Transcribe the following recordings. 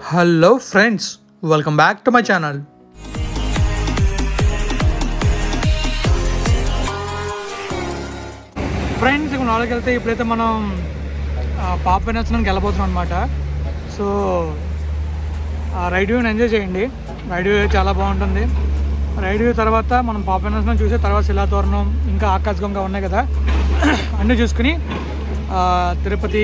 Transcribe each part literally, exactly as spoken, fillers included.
Hello friends, welcome back to my channel. Friends, ఇప్పుడు నాలుగు వెళ్తే ఇప్పుడైతే మనం పాప వినాశనానికి వెళ్ళబోతున్నాం అనమాట. సో ఆ రైడ్ వ్యూని ఎంజాయ్ చేయండి. రైడ్ వ్యూ చాలా బాగుంటుంది. రైడ్ వ్యూ తర్వాత మనం పాప వినాశనం చూసే తర్వాత శిలాతోరణం ఇంకా ఆకాశగంగా ఉన్నాయి కదా, అన్నీ చూసుకుని తిరుపతి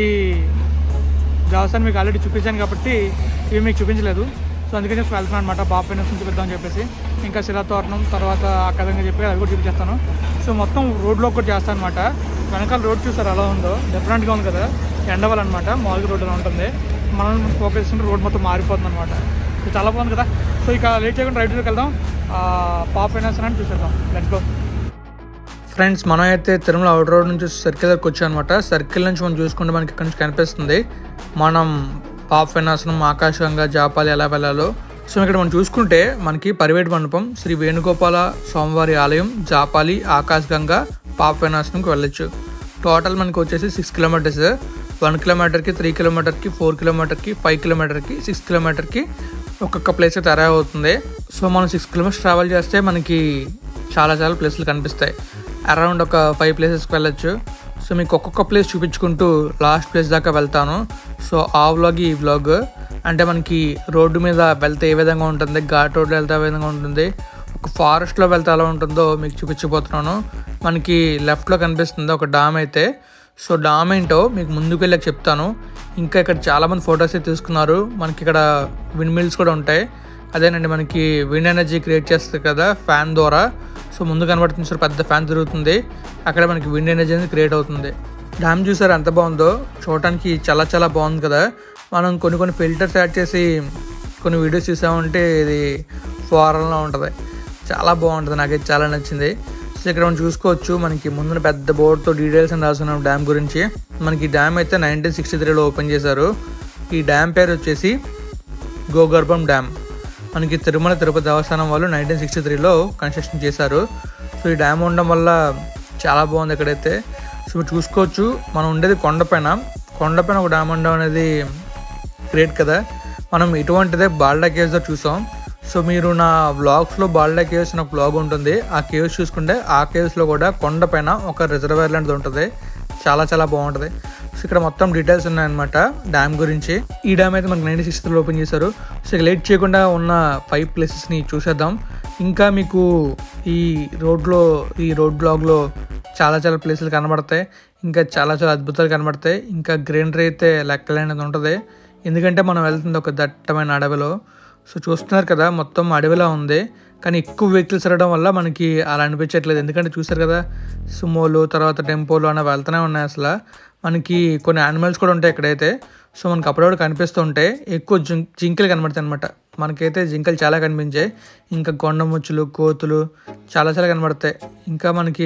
దేవస్థానం మీకు ఆల్రెడీ చూపించాను కాబట్టి ఇవి మీకు చూపించలేదు. సో అందుకని చెప్పి వెళ్తున్నాను అనమాట. పాప వినాశనం చూపిద్దామని చెప్పేసి ఇంకా శిలాతోరణం తర్వాత ఆకాశంగా చెప్పి అది కూడా చూపించేస్తాను. సో మొత్తం రోడ్లో కూడా చేస్తాను అనమాట. వెనకాల రోడ్ చూసారు ఎలా ఉందో, డిఫరెంట్గా ఉంది కదా, ఎండవల్ అనమాట. మామూలుగా రోడ్ అలా ఉంటుంది. మనం ఫోకస్ చేసుకుంటే రోడ్ మొత్తం మారిపోతుంది అనమాట. సో చాలా బాగుంది కదా. సో ఇక లేట్ చేయకుండా రైడ్లోకి వెళ్దాం, పాప వినాశనాన్ని చూసేద్దాం. Let's go. ఫ్రెండ్స్, మనం అయితే తిరుమల అవుట్ రోడ్ నుంచి సర్కిల్ దగ్గరకు వచ్చాం అనమాట. సర్కిల్ నుంచి మనం చూసుకుంటే మనకి ఇక్కడ నుంచి కనిపిస్తుంది మనం పాప వినాశనం, ఆకాశగంగా, జాపాలి ఎలా వెళ్ళాలో. సో ఇక్కడ మనం చూసుకుంటే మనకి పరివేటి మండపం, శ్రీ వేణుగోపాల స్వామివారి ఆలయం, జాపాలి, ఆకాశగంగా, పాప వినాశనంకి వెళ్ళొచ్చు. టోటల్ మనకి వచ్చేసి సిక్స్ కిలోమీటర్స్. వన్ కిలోమీటర్కి, త్రీ కిలోమీటర్కి, ఫోర్ కిలోమీటర్కి, ఫైవ్ కిలోమీటర్కి, సిక్స్ కిలోమీటర్కి ఒక్కొక్క ప్లేస్ అయితే అరైవ్ అవుతుంది. సో మనం సిక్స్ కిలోమీటర్స్ ట్రావెల్ చేస్తే మనకి చాలా చాలా ప్లేసులు కనిపిస్తాయి. అరౌండ్ ఒక ఫైవ్ ప్లేసెస్కి వెళ్ళొచ్చు. సో మీకు ఒక్కొక్క ప్లేస్ చూపించుకుంటూ లాస్ట్ ప్లేస్ దాకా వెళ్తాను. సో ఆ వ్లాగ్ ఈ వ్లాగ్ అంటే మనకి రోడ్డు మీద వెళ్తే ఏ విధంగా ఉంటుంది, ఘాట్ రోడ్లో వెళ్తే ఏ విధంగా ఉంటుంది, ఒక ఫారెస్ట్లో వెళ్తే ఎలా ఉంటుందో మీకు చూపించబోతున్నాను. మనకి లెఫ్ట్లో కనిపిస్తుంది ఒక డామ్ అయితే. సో డామ్ ఏంటో మీకు ముందుకు వెళ్ళాక చెప్తాను. ఇంకా ఇక్కడ చాలామంది ఫొటోస్ అయితే తీసుకున్నారు. మనకి ఇక్కడ విండ్ మిల్స్ కూడా ఉంటాయి. అదేనండి, మనకి విండ్ ఎనర్జీ క్రియేట్ చేస్తుంది కదా ఫ్యాన్ ద్వారా. సో ముందు కనబడుతుంది సార్, పెద్ద ఫ్యాన్ తిరుగుతుంది, అక్కడ మనకి విండ్ ఎనర్జీ అనేది క్రియేట్ అవుతుంది. డ్యామ్ చూసారు ఎంత బాగుందో, చూడటానికి చాలా చాలా బాగుంది కదా. మనం కొన్ని కొన్ని ఫిల్టర్స్ యాడ్ చేసి కొన్ని వీడియోస్ చూసామంటే ఇది ఫారెన్లో ఉంటుంది, చాలా బాగుంటుంది. నాకైతే చాలా నచ్చింది. సో ఇక్కడ మనం చూసుకోవచ్చు, మనకి ముందున పెద్ద బోర్డుతో డీటెయిల్స్ అని రాసుకున్నాం డ్యామ్ గురించి. మనకి డ్యామ్ అయితే నైన్టీన్ సిక్స్టీ త్రీలో ఓపెన్ చేశారు. ఈ డ్యామ్ పేరు వచ్చేసి గోగర్భం డ్యామ్. మనకి తిరుమల తిరుపతి దేవస్థానం వాళ్ళు నైన్టీన్ సిక్స్టీ త్రీలో కన్స్ట్రక్షన్ చేశారు. సో ఈ డ్యామ్ ఉండడం వల్ల చాలా బాగుంది ఇక్కడైతే. సో మీరు చూసుకోవచ్చు, మనం ఉండేది కొండపైన. కొండపైన ఒక డ్యామ్ ఉండడం అనేది గ్రేట్ కదా. మనం ఇటువంటిదే బాల్డా కేవ్స్ చూసాం. సో మీరు నా వ్లాగ్స్లో బాల్డా కేవ్స్ అని ఒక వ్లాగ్ ఉంటుంది, ఆ కేవ్స్ చూసుకుంటే ఆ కేవ్స్లో కూడా కొండపైన ఒక రిజర్వేర్ లాంటిది ఉంటుంది, చాలా చాలా బాగుంటుంది. సో ఇక్కడ మొత్తం డీటెయిల్స్ ఉన్నాయన్నమాట డ్యామ్ గురించి. ఈ డ్యామ్ అయితే మనకి నైన్టీన్ సిక్స్టీ త్రీలో ఓపెన్ చేశారు. సో ఇక లేట్ చేయకుండా ఉన్న ఫైవ్ ప్లేసెస్ని చూసేద్దాం. ఇంకా మీకు ఈ రోడ్లో ఈ రోడ్ బ్లాగ్లో చాలా చాలా ప్లేసులు కనబడతాయి, ఇంకా చాలా చాలా అద్భుతాలు కనబడతాయి. ఇంకా గ్రీనరీ అయితే లెక్కలేనిది ఉంటుంది, ఎందుకంటే మనం వెళ్తుంది ఒక దట్టమైన అడవిలో. సో చూస్తున్నారు కదా, మొత్తం అడవిలా ఉంది. కానీ ఎక్కువ వెహికల్స్ రావడం వల్ల మనకి అలా అనిపించట్లేదు, ఎందుకంటే చూసారు కదా సుమోలు తర్వాత టెంపోలు అన్న వెళ్తూనే ఉన్నాయి. అసలు మనకి కొన్ని యానిమల్స్ కూడా ఉంటాయి ఇక్కడైతే. సో మనకి అప్పుడప్పుడు కనిపిస్తూ ఉంటాయి. ఎక్కువ జిం జింకలు కనబడతాయి అనమాట. మనకైతే జింకలు చాలా కనిపించాయి. ఇంకా కొండముచ్చులు, కోతులు చాలా చాలా కనబడతాయి. ఇంకా మనకి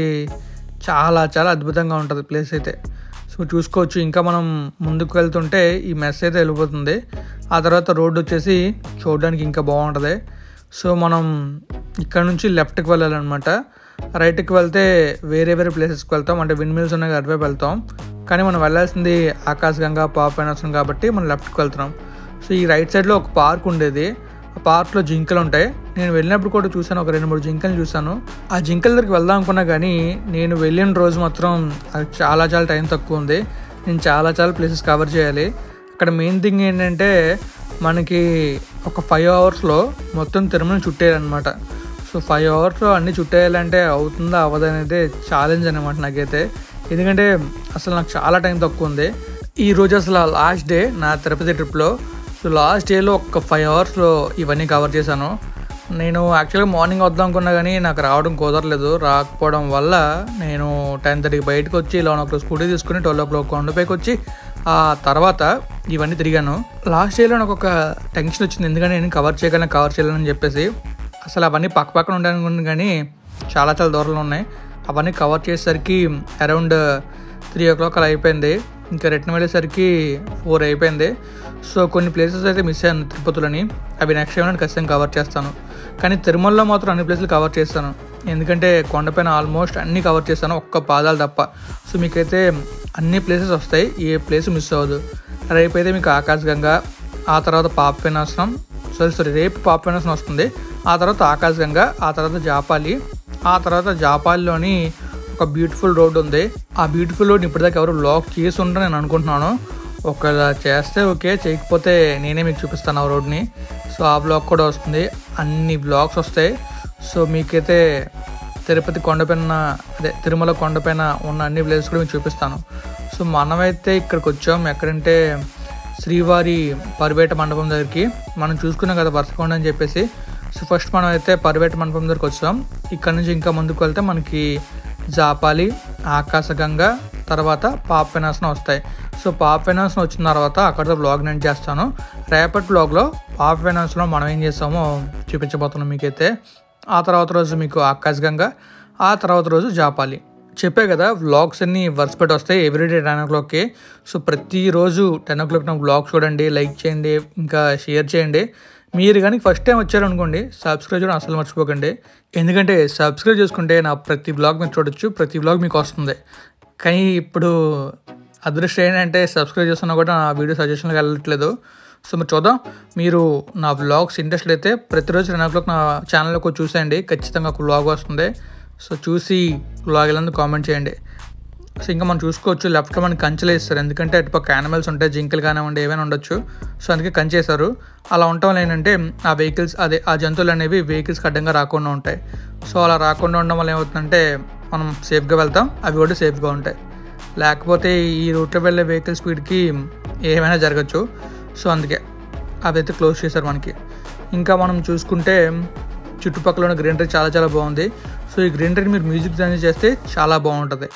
చాలా చాలా అద్భుతంగా ఉంటుంది ప్లేస్ అయితే. సో చూసుకోవచ్చు, ఇంకా మనం ముందుకు వెళ్తుంటే ఈ మెస్ అయితే వెళ్ళిపోతుంది. ఆ తర్వాత రోడ్డు వచ్చేసి చూడడానికి ఇంకా బాగుంటుంది. సో మనం ఇక్కడ నుంచి లెఫ్ట్కి వెళ్ళాలన్నమాట. రైట్కి వెళ్తే వేరే వేరే ప్లేసెస్కి వెళ్తాం, అంటే విండ్ మిల్స్ ఉన్నాయి అటువైపు వెళ్తాం. కానీ మనం వెళ్ళాల్సింది ఆకాశగంగా, పాప వినాశనం కాబట్టి మనం లెఫ్ట్కి వెళ్తున్నాం. సో ఈ రైట్ సైడ్లో ఒక పార్క్ ఉండేది, ఆ పార్క్లో జింకలు ఉంటాయి. నేను వెళ్ళినప్పుడు కూడా చూసాను, ఒక రెండు మూడు జింకలు చూసాను. ఆ జింకల దగ్గరికి వెళ్దాం అనుకున్నా కానీ నేను వెళ్ళిన రోజు మాత్రం అది చాలా చాలా టైం తక్కువ ఉంది. నేను చాలా చాలా ప్లేసెస్ కవర్ చేయాలి. అక్కడ మెయిన్ థింగ్ ఏంటంటే మనకి ఒక ఫైవ్ అవర్స్లో మొత్తం తిరుమలని చుట్టేయాలన్నమాట. సో ఫైవ్ అవర్స్లో అన్నీ చుట్టేయాలంటే అవుతుందా అవ్వదు అనేది ఛాలెంజ్ అనమాట నాకైతే, ఎందుకంటే అసలు నాకు చాలా టైం తక్కువ ఉంది. ఈరోజు అసలు లాస్ట్ డే నా తిరుపతి ట్రిప్లో. సో లాస్ట్ డేలో ఒక ఫైవ్ అవర్స్లో ఇవన్నీ కవర్ చేశాను. నేను యాక్చువల్గా మార్నింగ్ వద్దాం అనుకున్నా కానీ నాకు రావడం కుదరలేదు. రాకపోవడం వల్ల నేను టెన్ థర్టీకి బయటకు వచ్చి లెవెన్ ఓ క్లాక్ స్కూటీ తీసుకుని ట్వెల్వ్ ఓ క్లాక్ కొండపైకి వచ్చి ఆ తర్వాత ఇవన్నీ తిరిగాను. లాస్ట్ డేలో నాకు ఒక టెన్షన్ వచ్చింది, ఎందుకంటే నేను కవర్ చేయగలను కవర్ చేయలేనని చెప్పేసి. అసలు అవన్నీ పక్క పక్కన ఉంటాయనుకున్నాను కానీ చాలా చాలా దూరంలో ఉన్నాయి. అవన్నీ కవర్ చేసేసరికి అరౌండ్ త్రీ ఓ క్లాక్ అలా అయిపోయింది. ఇంకా రిటర్న్ వెళ్ళేసరికి ఫోర్ అయిపోయింది. సో కొన్ని ప్లేసెస్ అయితే మిస్ అయ్యాను తిరుపతిలోని, అవి నెక్స్ట్ టైం నేను ఖచ్చితంగా కవర్ చేస్తాను. కానీ తిరుమలలో మాత్రం అన్ని ప్లేసులు కవర్ చేస్తాను, ఎందుకంటే కొండపైన ఆల్మోస్ట్ అన్నీ కవర్ చేస్తాను, ఒక్క పాదాలు తప్ప. సో మీకైతే అన్ని ప్లేసెస్ వస్తాయి, ఏ ప్లేస్ మిస్ అవ్వదు. రేపైతే మీకు ఆకాశగంగా, ఆ తర్వాత పాప వినాశనం, సారీ సారీ రేపు పాప వినాశనం వస్తుంది, ఆ తర్వాత ఆకాశగంగా, ఆ తర్వాత జాపాలి, ఆ తర్వాత జాపాలిలోని ఒక బ్యూటిఫుల్ రోడ్ ఉంది. ఆ బ్యూటిఫుల్ రోడ్ ఇప్పటిదాకా ఎవరు బ్లాగ్ చేసి ఉంటారని నేను అనుకుంటున్నాను. ఒకవేళ చేస్తే ఓకే, చేయకపోతే నేనే మీకు చూపిస్తాను ఆ రోడ్ని. సో ఆ బ్లాగ్ కూడా వస్తుంది, అన్ని బ్లాగ్స్ వస్తాయి. సో మీకైతే తిరుపతి కొండపైన అదే తిరుమల కొండపైన ఉన్న అన్ని ప్లేసెస్ కూడా మీకు చూపిస్తాను. సో మనమైతే ఇక్కడికి వచ్చాం, ఎక్కడంటే శ్రీవారి పరివేట మండపం దగ్గరికి. మనం చూసుకున్నాం కదా వరుసకొండ అని చెప్పేసి. సో ఫస్ట్ మనం అయితే పరివేట మండపం దగ్గరికి వచ్చాం. ఇక్కడ నుంచి ఇంకా ముందుకు వెళ్తే మనకి జాపాలి, ఆకాశగంగా, తర్వాత పాప వినాశనం వస్తాయి. సో పాప వినాశనం వచ్చిన తర్వాత అక్కడితో బ్లాగ్ నేను చేస్తాను. రేపటి బ్లాగ్లో పాప వినాశనంలో మనం ఏం చేస్తామో చూపించబోతున్నాం మీకైతే. ఆ తర్వాత రోజు మీకు ఆకాశగంగా, ఆ తర్వాత రోజు జాపాలి. చెప్పే కదా వ్లాగ్స్ అన్నీ వరుసపెట్టి వస్తాయి ఎవ్రీడే టెన్ ఓ క్లాక్కి. సో ప్రతిరోజు టెన్ ఓ క్లాక్ నా వ్లాగ్ చూడండి, లైక్ చేయండి, ఇంకా షేర్ చేయండి. మీరు కానీ ఫస్ట్ టైం వచ్చారనుకోండి సబ్స్క్రైబ్ చేయడం అసలు మర్చిపోకండి. ఎందుకంటే సబ్స్క్రైబ్ చేసుకుంటే నా ప్రతి వ్లాగ్ మీరు చూడొచ్చు, ప్రతి వ్లాగ్ మీకు వస్తుంది. కానీ ఇప్పుడు అదృష్టం ఏంటంటే సబ్స్క్రైబ్ చేస్తున్నా కూడా నా వీడియో సజెషన్కి వెళ్ళట్లేదు. సో మీరు చూద్దాం, మీరు నా వ్లాగ్స్ ఇంట్రెస్ట్ అయితే ప్రతిరోజు టెన్ ఓ క్లాక్ నా ఛానల్లోకి చూసేయండి, ఖచ్చితంగా ఒక వ్లాగ్ వస్తుంది. సో చూసి వ్లాగ్ వెళ్ళందుకు కామెంట్ చేయండి. సో ఇంకా మనం చూసుకోవచ్చు లెఫ్ట్లో మనకి కంచెలు వేస్తారు, ఎందుకంటే అటుపక్క యానిమల్స్ ఉంటాయి, జింకలు కానివ్వండి ఏమైనా ఉండొచ్చు. సో అందుకే కంచేస్తారు. అలా ఉండటం వల్ల ఏంటంటే ఆ వెహికల్స్ అదే ఆ జంతువులు అనేవి వెహికల్స్కి అడ్డంగా రాకుండా ఉంటాయి. సో అలా రాకుండా ఉండడం వల్ల ఏమవుతుందంటే మనం సేఫ్గా వెళ్తాం, అవి కూడా సేఫ్గా ఉంటాయి. లేకపోతే ఈ రూట్లో వెళ్ళే వెహికల్ స్పీడ్కి ఏమైనా జరగచ్చు. సో అందుకే అవైతే క్లోజ్ చేశారు మనకి. ఇంకా మనం చూసుకుంటే చుట్టుపక్కల ఉన్న గ్రీనరీ చాలా చాలా బాగుంది. సో ఈ గ్రీనరీ మీరు మ్యూజిక్ జాయిన్ చేస్తే చాలా బాగుంటుంది.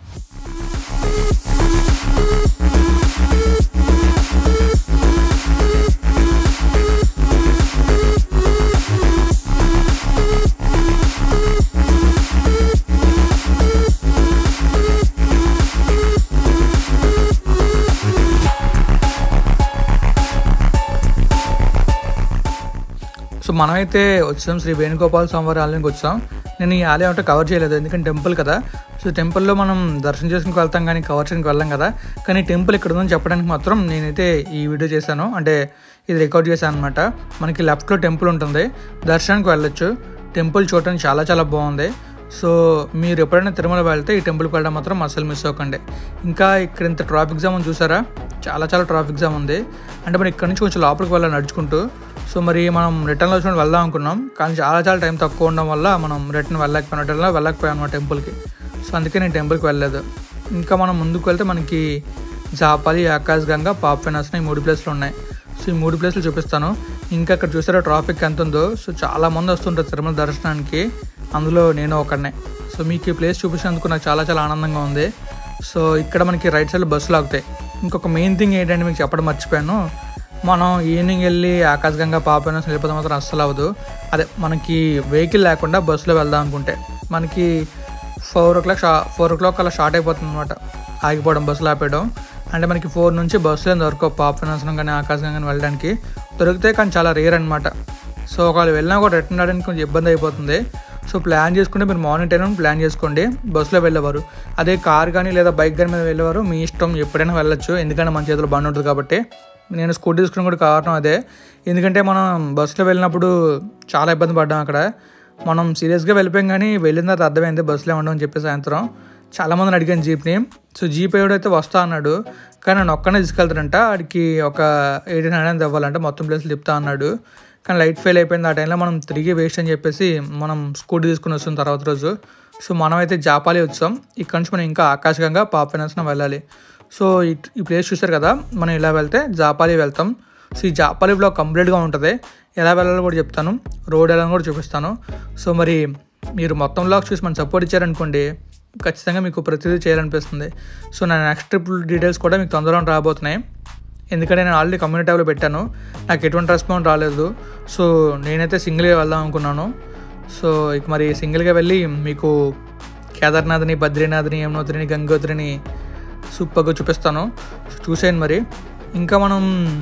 సో మనమైతే వచ్చాం శ్రీ వేణుగోపాల స్వామివారి ఆలయానికి వచ్చాం. నేను ఈ ఆలయం అంటే కవర్ చేయలేదు, ఎందుకంటే టెంపుల్ కదా. సో టెంపుల్లో మనం దర్శనం చేసుకుని వెళ్తాం కానీ కవర్ చేయడానికి వెళ్ళాం కదా. కానీ టెంపుల్ ఇక్కడ ఉందని చెప్పడానికి మాత్రం నేనైతే ఈ వీడియో చేశాను, అంటే ఇది రికార్డ్ చేశాను అనమాట. మనకి లెఫ్ట్లో టెంపుల్ ఉంటుంది, దర్శనానికి వెళ్ళొచ్చు. టెంపుల్ చూడటానికి చాలా చాలా బాగుంది. సో మీరు ఎప్పుడైనా తిరుమల వెళ్తే ఈ టెంపుల్కి వెళ్ళడం మాత్రం అసలు మిస్ అవ్వకండి. ఇంకా ఇక్కడ ఇంత ట్రాఫిక్ జామ్ ఉంది చూసారా, చాలా చాలా ట్రాఫిక్ జామ్ ఉంది. అంటే మనం ఇక్కడ నుంచి కొంచెం లోపలికి వెళ్ళాలి నడుచుకుంటూ. సో మరి మనం రిటర్న్లో చూడండి వెళ్దాం అనుకున్నాం, కానీ చాలా చాలా టైం తక్కువ ఉండడం వల్ల మనం రిటర్న్ వెళ్ళలేకపోయినా రిటర్న్లో వెళ్ళకపోయాం మా టెంపుల్కి. సో అందుకే నేను టెంపుల్కి వెళ్ళలేదు. ఇంకా మనం ముందుకు వెళ్తే మనకి జాపాలి, ఆకాశగంగా, పాప వినాశనం ఈ మూడు ప్లేస్లు ఉన్నాయి. సో ఈ మూడు ప్లేస్లు చూపిస్తాను. ఇంకా అక్కడ చూసారా ట్రాఫిక్ ఎంత ఉందో. సో చాలామంది వస్తుంటారు తిరుమల దర్శనానికి, అందులో నేను ఒకనే. సో మీకు ఈ ప్లేస్ చూపించినందుకు నాకు చాలా చాలా ఆనందంగా ఉంది. సో ఇక్కడ మనకి రైట్ సైడ్లో బస్సులు ఆగుతాయి. ఇంకొక మెయిన్ థింగ్ ఏంటంటే మీకు చెప్పడం మర్చిపోయాను, మనం ఈవినింగ్ వెళ్ళి ఆకాశగంగా పాప వినాశనం వెళ్ళిపోతే మాత్రం అస్సలు అవ్వదు. అదే మనకి వెహికల్ లేకుండా బస్సులో వెళ్దాం అనుకుంటే మనకి ఫోర్ ఓ క్లాక్ షా ఫోర్ ఓ క్లాక్ అలా స్టార్ట్ అయిపోతుంది అనమాట ఆగిపోవడం, బస్సులు ఆపేయడం. అంటే మనకి ఫోర్ నుంచి బస్సులో దొరకవు పాప వినాశనం కానీ ఆకాశగంగా కానీ వెళ్ళడానికి. దొరికితే కానీ చాలా రేర్ అనమాట. సో ఒకవేళ వెళ్ళినా కూడా రిటర్న్ రావడానికి కొంచెం ఇబ్బంది అయిపోతుంది. సో ప్లాన్ చేసుకుంటే మీరు మార్నింగ్ టైం ప్లాన్ చేసుకోండి, బస్సులో వెళ్ళేవారు. అదే కార్ కానీ లేదా బైక్ కానీ మీద వెళ్ళేవారు మీ ఇష్టం, ఎప్పుడైనా వెళ్ళొచ్చు, ఎందుకంటే మన చేతిలో బండి ఉంటుంది కాబట్టి. నేను స్కూటీ తీసుకుని కూడా కారణం అదే, ఎందుకంటే మనం బస్సులో వెళ్ళినప్పుడు చాలా ఇబ్బంది పడ్డాం. అక్కడ మనం సీరియస్గా వెళ్ళిపోయాం కానీ వెళ్ళిన తర్వాత అర్థమైంది బస్సులో ఉండమని చెప్పి సాయంత్రం చాలామందిని అడిగాను జీప్ని. సో జీప్ ఎవడైతే వస్తా అన్నాడు, కానీ నన్ను ఒక్కనే తీసుకెళ్తాడంట. వాడికి ఒక ఎయిటీన్ హండ్రెడ్ ఇవ్వాలంటే మొత్తం ప్లేస్లు తిప్పుతా అన్నాడు. కానీ లైట్ ఫెయిల్ అయిపోయింది. ఆ టైంలో మనం తిరిగి వేస్ట్ అని చెప్పేసి మనం స్కూటీ తీసుకుని వస్తాం తర్వాత రోజు. సో మనమైతే జాపాలి వచ్చాం. ఇక్కడ నుంచి మనం ఇంకా ఆకాశగంగా పాప వినాశనం వెళ్ళాలి. సో ఈ ప్లేస్ చూసారు కదా, మనం ఇలా వెళ్తే జాపాలి వెళ్తాం. సో ఈ జాపాలి బ్లాగ్ కంప్లీట్గా ఉంటుంది, ఎలా వెళ్ళాలో కూడా చెప్తాను, రోడ్ ఎలా కూడా చూపిస్తాను. సో మరి మీరు మొత్తం బ్లాగ్ చూసి మనం సపోర్ట్ ఇచ్చారనుకోండి, ఖచ్చితంగా మీకు ప్రతిదీ చేయాలనిపిస్తుంది. సో నా నెక్స్ట్ ట్రిప్ డీటెయిల్స్ కూడా మీకు తొందరగా రాబోతున్నాయి, ఎందుకంటే నేను ఆల్రెడీ కమ్యూనిటీ ట్యాబ్లో పెట్టాను, నాకు ఎటువంటి రెస్పాన్స్ రాలేదు. సో నేనైతే సింగిల్గా వెళ్దాం అనుకున్నాను. సో ఇక మరి సింగిల్గా వెళ్ళి మీకు కేదార్నాథ్ని, బద్రీనాథ్ని, యమునోత్రిని, గంగోత్రిని సూపర్గా చూపిస్తాను. చూసేయండి మరి. ఇంకా మనం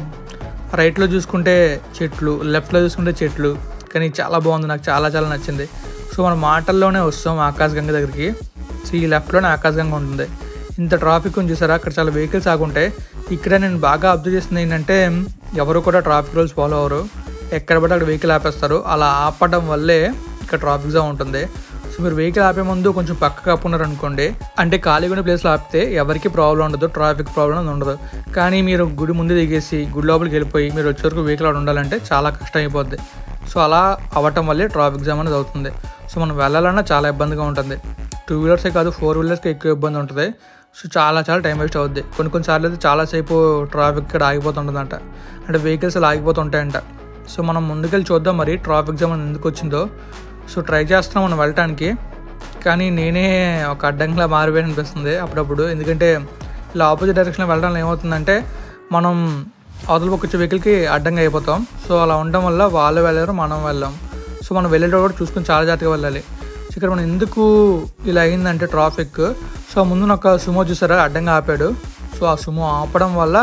రైట్లో చూసుకుంటే చెట్లు, లెఫ్ట్లో చూసుకుంటే చెట్లు, కానీ చాలా బాగుంది, నాకు చాలా చాలా నచ్చింది. సో మన మాటల్లోనే వస్తాం ఆకాశగంగ దగ్గరికి. సో ఈ లెఫ్ట్లోనే ఆకాశగంగ ఉంటుంది. ఇంత ట్రాఫిక్ ఉంది చూసారా, అక్కడ చాలా వెహికల్స్ ఆగుంటాయి, ఇక్కడ నేను బాగా అబ్జర్వ్ చేసింది ఏంటంటే ఎవరు కూడా ట్రాఫిక్ రూల్స్ ఫాలో అవ్వరు, ఎక్కడ పడితే అక్కడ వెహికల్ ఆపేస్తారు. అలా ఆపడం వల్లే ఇక్కడ ట్రాఫిక్ జామ్ ఉంటుంది. సో మీరు వెహికల్ ఆపే ముందు కొంచెం పక్కకు ఆపుకున్నారు అనుకోండి, అంటే ఖాళీగా ఉన్న ప్లేస్లో ఆపితే ఎవరికి ప్రాబ్లం ఉండదు, ట్రాఫిక్ ప్రాబ్లం ఉండదు. కానీ మీరు గుడి ముందు దిగేసి గుడి లోపలికి వెళ్ళిపోయి మీరు వచ్చే వరకు వెహికల్ ఆడ ఉండాలంటే చాలా కష్టం అయిపోద్ది. సో అలా అవ్వటం వల్లే ట్రాఫిక్ జామ్ అనేది అవుతుంది. సో మనం వెళ్ళాలన్నా చాలా ఇబ్బందిగా ఉంటుంది. టూ వీలర్సే కాదు ఫోర్ వీలర్స్కి ఎక్కువ ఇబ్బంది ఉంటుంది. సో చాలా చాలా టైం వేస్ట్ అవుద్ది. కొన్ని కొన్నిసార్లు అయితే చాలాసేపు ట్రాఫిక్ ఇక్కడ ఆగిపోతుంటుందంట, అంటే వెహికల్స్ అలా ఆగిపోతుంటాయంట. సో మనం ముందుకెళ్ళి చూద్దాం మరి ట్రాఫిక్ జామ్ ఎందుకు వచ్చిందో. సో ట్రై చేస్తున్నాం మనం వెళ్ళటానికి, కానీ నేనే ఒక అడ్డంకిలా మారిపోయి అనిపిస్తుంది అప్పుడప్పుడు. ఎందుకంటే ఇలా ఆపోజిట్ డైరెక్షన్లో వెళ్ళడం ఏమవుతుందంటే మనం అవతల పక్క వచ్చే వెహికల్కి అడ్డంగా అయిపోతాం. సో అలా ఉండడం వల్ల వాళ్ళు వెళ్ళారు, మనం వెళ్ళాం. సో మనం వెళ్ళేటప్పుడు కూడా చూసుకొని చాలా జాగ్రత్తగా వెళ్ళాలి. ఇక్కడ మనం ఎందుకు ఇలా అయిందంటే ట్రాఫిక్, సో ముందు నాకు సుమో చూసారా అడ్డంగా ఆపాడు. సో ఆ సుమో ఆపడం వల్ల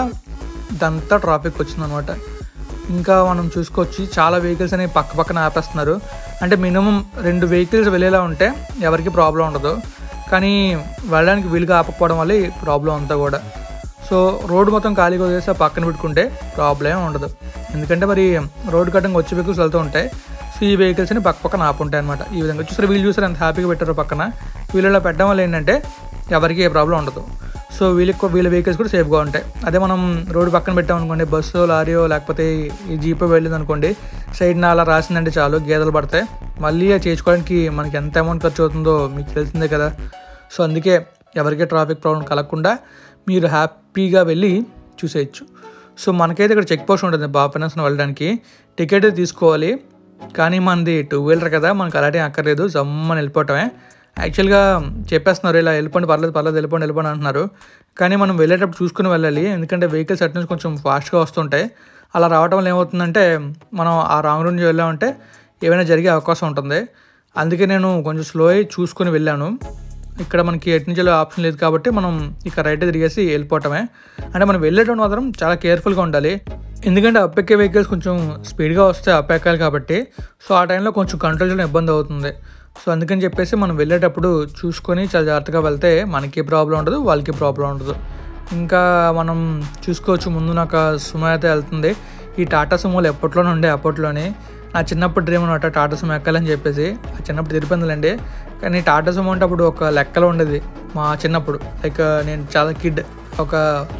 ఇదంతా ట్రాఫిక్ వచ్చిందనమాట. ఇంకా మనం చూసుకోవచ్చు చాలా వెహికల్స్ అనేవి పక్క పక్కన ఆపేస్తున్నారు. అంటే మినిమం రెండు వెహికల్స్ వెళ్ళేలా ఉంటే ఎవరికి ప్రాబ్లం ఉండదు, కానీ వెళ్ళడానికి వీలుగా ఆపకపోవడం వల్ల ఈ ప్రాబ్లం అంతా కూడా. సో రోడ్డు మొత్తం ఖాళీగా వదిలేసి పక్కన పెట్టుకుంటే ప్రాబ్లం ఉండదు, ఎందుకంటే మరి రోడ్డు కట్టంగా వచ్చే వెహికల్స్ వెళ్తూ ఉంటాయి. సో ఈ వెహికల్స్ని పక్క పక్కన ఆపుంటాయి అనమాట. ఈ విధంగా చూసారు, వీళ్ళు చూసారు ఎంత హ్యాపీగా పెట్టారో పక్కన. వీళ్ళలో పెట్టడం వల్ల ఏంటంటే ఎవరికి ఏ ప్రాబ్లం ఉండదు. సో వీళ్ళకి వీళ్ళ వెహికల్స్ కూడా సేఫ్గా ఉంటాయి. అదే మనం రోడ్డు పక్కన పెట్టామనుకోండి, బస్సు లారీయో లేకపోతే ఈ జీపో వెళ్ళింది అనుకోండి, సైడ్న అలా రాసిందంటే చాలు గేదెలు పడతాయి. మళ్ళీ చేయించుకోవడానికి మనకి ఎంత అమౌంట్ ఖర్చు అవుతుందో మీకు తెలిసిందే కదా. సో అందుకే ఎవరికీ ట్రాఫిక్ ప్రాబ్లం కలగకుండా మీరు హ్యాపీగా వెళ్ళి చూసేయచ్చు. సో మనకైతే ఇక్కడ చెక్ పోస్ట్ ఉంటుంది బాబా ఫైనాన్స్లో వెళ్ళడానికి, టికెట్ తీసుకోవాలి. కానీ మనది టూ వీలర్ కదా, మనకు అలాంటి అక్కర్లేదు, జమ్మని వెళ్ళిపోవటమే. యాక్చువల్గా చెప్పేస్తున్నారు ఇలా వెళ్ళిపోండి, పర్లేదు పర్లేదు వెళ్ళిపోండి వెళ్ళిపోండి అంటున్నారు. కానీ మనం వెళ్ళేటప్పుడు చూసుకుని వెళ్ళాలి, ఎందుకంటే వెహికల్స్ అటు నుంచి కొంచెం ఫాస్ట్గా వస్తుంటాయి. అలా రావడం వల్ల ఏమవుతుందంటే మనం ఆ రాంగ్ రూట్ నుంచి వెళ్ళామంటే ఏమైనా జరిగే అవకాశం ఉంటుంది. అందుకే నేను కొంచెం స్లో అయ్యి చూసుకొని వెళ్ళాను. ఇక్కడ మనకి ఎటు నుంచి ఆప్షన్ లేదు కాబట్టి మనం ఇక్కడ రైట్ తిరిగేసి వెళ్ళిపోవటమే. అంటే మనం వెళ్ళేటప్పుడు మాత్రం చాలా కేర్ఫుల్గా ఉండాలి, ఎందుకంటే అప్పెక్కే వెహికల్స్ కొంచెం స్పీడ్గా వస్తే అప్పెక్కాలి కాబట్టి. సో ఆ టైంలో కొంచెం కంట్రోల్ చేయడం ఇబ్బంది అవుతుంది. సో అందుకని చెప్పేసి మనం వెళ్ళేటప్పుడు చూసుకొని చాలా జాగ్రత్తగా వెళ్తే మనకి ప్రాబ్లం ఉండదు, వాళ్ళకి ప్రాబ్లం ఉండదు. ఇంకా మనం చూసుకోవచ్చు, ముందు నాకు సుమో అయితే వెళ్తుంది. ఈ టాటా సుమోలు ఎప్పట్లోనే ఉండే, అప్పట్లోనే నా చిన్నప్పుడు డ్రీమ్ అనమాట టాటా సుమో ఎక్కాలని చెప్పేసి. ఆ చిన్నప్పుడు తిరిపిందండి. కానీ టాటా సుమో అంటే అప్పుడు ఒక లెక్కలో ఉండేది మా చిన్నప్పుడు, లైక్ నేను చాలా కిడ్, ఒక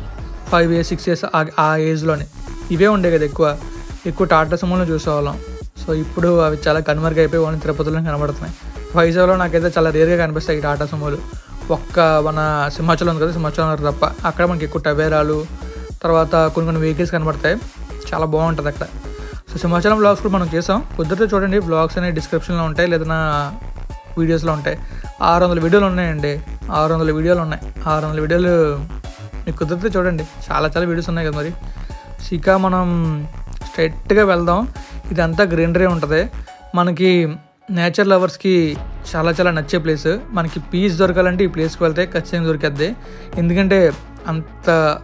ఫైవ్ ఇయర్స్ సిక్స్ ఇయర్స్ ఆ ఏజ్లోనే ఇవే ఉండే కదా ఎక్కువ ఎక్కువ టాటా సుమోలో చూసేవాళ్ళం. సో ఇప్పుడు అవి చాలా కనుమరుగు అయిపోయి ఓన్లీ తిరుపతిలో కనబడుతున్నాయి. వైజాగ్లో నాకైతే చాలా రేర్గా కనిపిస్తాయి ఈ టాటా సుమోలు. ఒక్క మన సింహాచలం ఉంది కదా, సింహాచలం తప్ప అక్కడ మనకి ఎక్కువ టవేరాలు తర్వాత కొన్ని కొన్ని వెహికల్స్ కనబడతాయి, చాలా బాగుంటుంది అక్కడ. సో సింహాచలం బ్లాగ్స్ కూడా మనం చేసాం, కుదిరితే చూడండి. బ్లాగ్స్ అనేవి డిస్క్రిప్షన్లో ఉంటాయి లేదా వీడియోస్లో ఉంటాయి. ఆరు వందల వీడియోలు ఉన్నాయండి, ఆరు వందల వీడియోలు ఉన్నాయి. ఆరు వందల వీడియోలు మీకు కుదిరితే చూడండి, చాలా చాలా వీడియోస్ ఉన్నాయి కదా మరి. ఇక మనం స్ట్రైట్గా వెళ్దాం. ఇదంతా గ్రీనరీ ఉంటుంది. మనకి నేచర్ లవర్స్కి చాలా చాలా నచ్చే ప్లేస్. మనకి పీస్ దొరకాలంటే ఈ ప్లేస్కి వెళ్తే ఖచ్చితంగా దొరికేద్ది, ఎందుకంటే అంత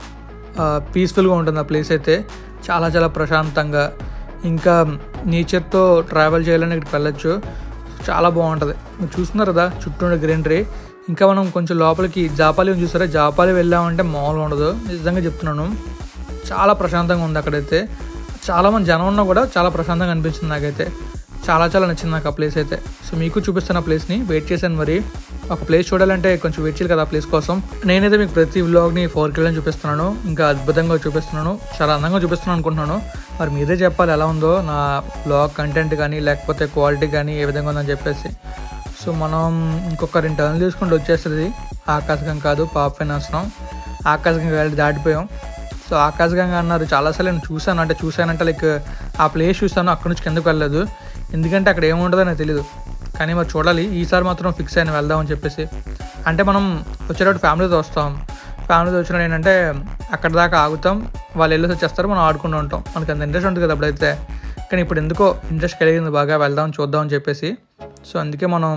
పీస్ఫుల్గా ఉంటుంది ఆ ప్లేస్ అయితే. చాలా చాలా ప్రశాంతంగా, ఇంకా నేచర్తో ట్రావెల్ చేయాలని ఇక్కడికి వెళ్ళచ్చు, చాలా బాగుంటుంది. మీరు చూస్తున్నారు కదా చుట్టూ గ్రీనరీ. ఇంకా మనం కొంచెం లోపలికి జాపాలి చూసారా, జాపాలి వెళ్ళామంటే మామూలుగా ఉండదు, నిజంగా చెప్తున్నాను. చాలా ప్రశాంతంగా ఉంది అక్కడైతే. చాలామంది జనం ఉన్నా కూడా చాలా ప్రశాంతంగా అనిపించింది నాకైతే. చాలా చాలా నచ్చింది నాకు ఆ ప్లేస్ అయితే. సో మీకు చూపిస్తాను ఆ ప్లేస్ని. వెయిట్ చేశాను మరి, ఒక ప్లేస్ చూడాలంటే కొంచెం వెయిట్ చేయాలి కదా ఆ ప్లేస్ కోసం. నేనైతే మీకు ప్రతి వ్లాగ్ని ఫోర్ కిలోని చూపిస్తున్నాను, ఇంకా అద్భుతంగా చూపిస్తున్నాను, చాలా అందంగా చూపిస్తున్నాను అనుకుంటున్నాను. మరి మీరే చెప్పాలి ఎలా ఉందో నా వ్లాగ్ కంటెంట్ కానీ లేకపోతే క్వాలిటీ కానీ ఏ విధంగా ఉందని చెప్పేసి. సో మనం ఇంకొక రెండు టర్న్లు తీసుకుంటూ వచ్చేస్తుంది. ఆకాశగంగా కాదు, పాప వినాశనం. ఆకాశగంగా వెళ్ళి దాటిపోయాం. సో ఆకాశగంగా అన్నారు, చాలాసార్లు నేను చూశాను, అంటే చూశానంటే లైక్ ఆ ప్లేస్ చూస్తాను, అక్కడ నుంచి కిందకు వెళ్ళలేదు, ఎందుకంటే అక్కడ ఏముంటుందో నాకు తెలియదు. కానీ మరి చూడాలి, ఈసారి మాత్రం ఫిక్స్ అయిన వెళ్దామని చెప్పేసి. అంటే మనం వచ్చేటప్పుడు ఫ్యామిలీతో వస్తాం, ఫ్యామిలీతో వచ్చినప్పుడు ఏంటంటే అక్కడ దాకా ఆగుతాం, వాళ్ళు వెళ్ళేసి వచ్చేస్తారు, మనం ఆడుకుంటూ ఉంటాం, మనకి అంత ఇంట్రెస్ట్ ఉంటుంది కదా అప్పుడైతే. కానీ ఇప్పుడు ఎందుకో ఇంట్రెస్ట్ కలిగింది బాగా, వెళ్దాం చూద్దామని చెప్పేసి. సో అందుకే మనం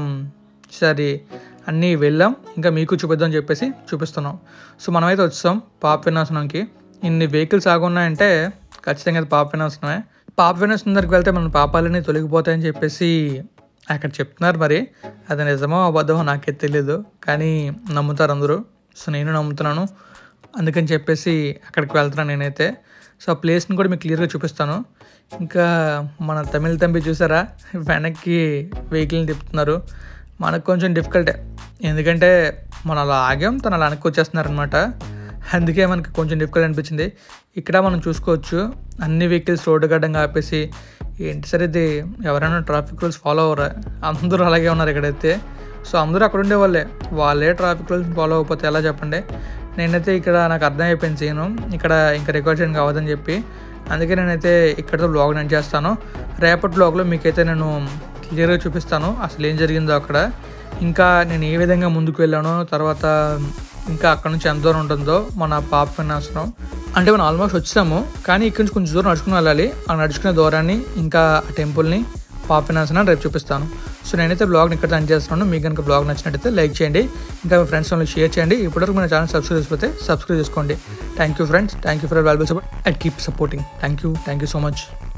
సరే అన్నీ వెళ్ళాం, ఇంకా మీకు చూపిద్దామని చెప్పేసి చూపిస్తున్నాం. సో మనమైతే వచ్చాం పాప వినాశనంకి. ఇన్ని వెహికల్స్ ఆగున్నాయంటే ఖచ్చితంగా అది పాప వినాశనమే. పాప వినాశనం దగ్గరికి వెళ్తే మన పాపాలన్నీ తొలగిపోతాయని చెప్పేసి అక్కడ చెప్తున్నారు. మరి అది నిజమో అబద్ధమో నాకే తెలియదు, కానీ నమ్ముతారు అందరూ. సో నేను నమ్ముతున్నాను, అందుకని చెప్పేసి అక్కడికి వెళ్తున్నాను నేనైతే. సో ఆ ప్లేస్ని కూడా మీకు క్లియర్గా చూపిస్తాను. ఇంకా మన తమిళ తంబి చూసారా, వెనక్కి వెహికల్ని తిప్పుతున్నారు. మనకు కొంచెం డిఫికల్టే, ఎందుకంటే మనం అలా ఆగాం, తను అలా వెనక్కి వచ్చేస్తున్నారనమాట. అందుకే మనకి కొంచెం డిఫికల్ట్ అనిపించింది. ఇక్కడ మనం చూసుకోవచ్చు అన్ని వెహికల్స్ రోడ్డు గడ్డంగా ఆపేసి, ఏంటి సార్ ఇది, ఎవరైనా ట్రాఫిక్ రూల్స్ ఫాలో అవ్వరా? అందరూ అలాగే ఉన్నారు ఇక్కడైతే. సో అందరూ అక్కడ ఉండే వాళ్ళే వాళ్ళే ట్రాఫిక్ రూల్స్ ఫాలో అవ్వకపోతే ఎలా చెప్పండి. నేనైతే ఇక్కడ నాకు అర్థమైపోయింది సీను, ఇక్కడ ఇంకా రికార్డ్ చేయడం కావద్దని చెప్పి, అందుకే నేనైతే ఇక్కడతో బ్లాగ్ నేను చేస్తాను. రేపటి బ్లాగ్లో మీకైతే నేను క్లియర్గా చూపిస్తాను అసలు ఏం జరిగిందో అక్కడ, ఇంకా నేను ఏ విధంగా ముందుకు వెళ్ళానో, తర్వాత ఇంకా అక్కడ నుంచి ఎంత దూరం ఉంటుందో మన పాప వినాశనం. అంటే మనం ఆల్మోస్ట్ వచ్చాము, కానీ ఇక్కడ నుంచి కొంచెం దూరం నడుచుకుని వెళ్ళాలి. ఆ నడుచుకునే దూరాన్ని ఇంకా ఆ టెంపుల్ని పాప వినాశనం రేపు చూపిస్తాను. సో నేనైతే బ్లాగ్ని ఇక్కడ ఎండ్ చేస్తున్నాను. మీకు కనుక బ్లాగ్ నచ్చినట్టయితే లైక్ చేయండి, ఇంకా మీ ఫ్రెండ్స్ వాళ్ళకి షేర్ చేయండి. ఇప్పటివరకు మన ఛానల్ సబ్స్క్రైబ్ చేసిపోతే సబ్స్క్రైబ్ చేసుకోండి. Thank you friends, thank you for valuable support and keep supporting. Thank you thank you so much.